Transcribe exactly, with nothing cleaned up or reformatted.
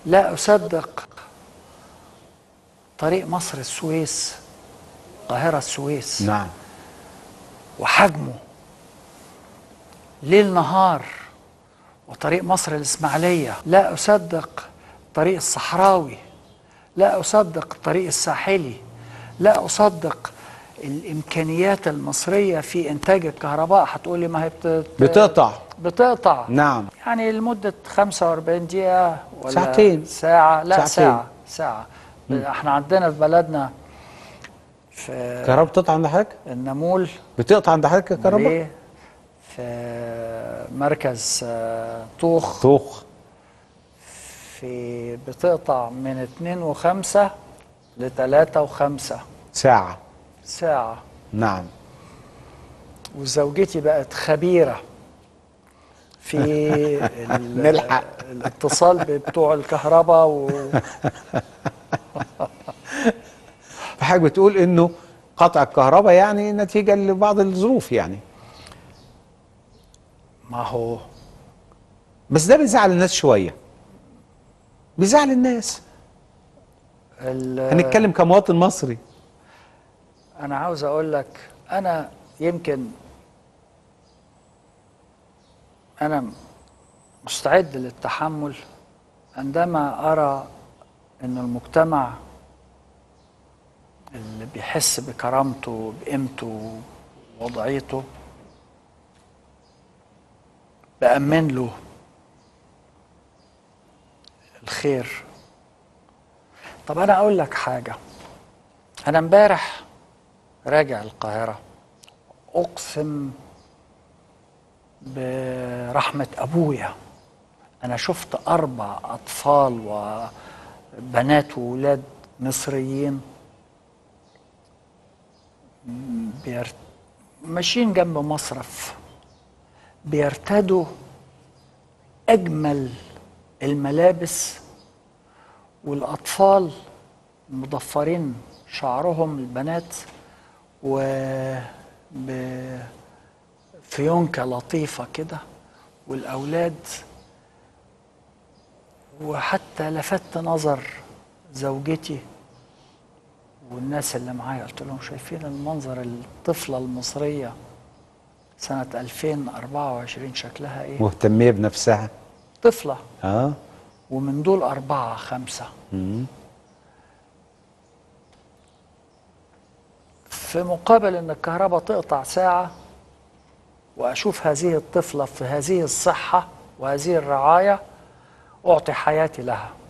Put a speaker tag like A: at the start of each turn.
A: لا أصدق طريق مصر السويس، القاهرة السويس،
B: نعم،
A: وحجمه ليل نهار، وطريق مصر الإسماعيلية. لا أصدق طريق الصحراوي. لا أصدق الطريق الساحلي. لا أصدق الإمكانيات المصرية في إنتاج الكهرباء. هتقولي ما هي بت...
B: بتقطع
A: بتقطع
B: نعم،
A: يعني لمدة خمسة وأربعين دقيقة ولا
B: ساعتين،
A: ساعة. لا
B: ساعتين.
A: ساعة ساعة م. احنا عندنا في بلدنا في
B: الكهرباء بتقطع عند حضرتك؟
A: النمول
B: بتقطع عند حضرتك الكهرباء؟
A: في مركز طوخ
B: طوخ
A: في بتقطع من اتنين وخمسة لتلاتة وخمسة
B: ساعة
A: ساعة.
B: نعم.
A: وزوجتي بقت خبيرة في
B: نلحق
A: الاتصال بتوع الكهرباء و...
B: فحضرتك بتقول انه قطع الكهرباء يعني نتيجة لبعض الظروف يعني.
A: ما هو
B: بس ده بيزعل الناس شوية، بيزعل الناس. هنتكلم كمواطن مصري.
A: أنا عاوز أقول لك، أنا يمكن أنا مستعد للتحمل عندما أرى أن المجتمع اللي بيحس بكرامته بقيمته ووضعيته بأمن له الخير. طب أنا أقول لك حاجة، أنا امبارح راجع القاهرة، أقسم برحمة أبويا أنا شفت أربع أطفال وبنات وولاد مصريين بيرت... ماشيين جنب مصرف بيرتدوا أجمل الملابس، والأطفال مضفرين شعرهم البنات وبفيونكة لطيفة كده، والأولاد. وحتى لفت نظر زوجتي والناس اللي معايا، قلت لهم شايفين المنظر، الطفلة المصرية سنة ألفين وأربعة وعشرين شكلها ايه؟
B: مهتمية بنفسها،
A: طفلة.
B: اه
A: ومن دول أربعة خمسة.
B: مم.
A: في مقابل ان الكهرباء تقطع ساعة واشوف هذه الطفلة في هذه الصحة وهذه الرعاية، اعطي حياتي لها.